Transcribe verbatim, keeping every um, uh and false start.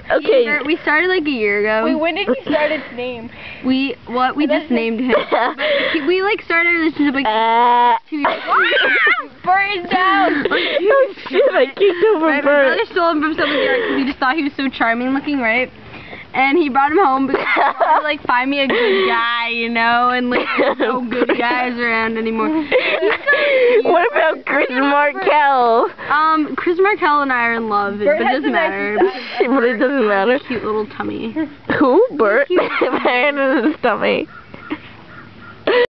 Okay. Bert, we started like a year ago. Wait, when did you start its name? We what? We just named him. But he, we like started a relationship like Uh, two years ago. Bert is down! oh shit, I kicked over Right, my Bert. brother stole him from someone's yard because he just thought he was so charming looking, right? And he brought him home because he wanted to like find me a good guy, you know, and like there's no good guys around anymore. What about KRIS and MARKEL? Um, KRIS Markel and I are in love, Bert but it has doesn't the matter. nicest But it doesn't matter. Cute little tummy. Who? Bert? Bert in his stomach.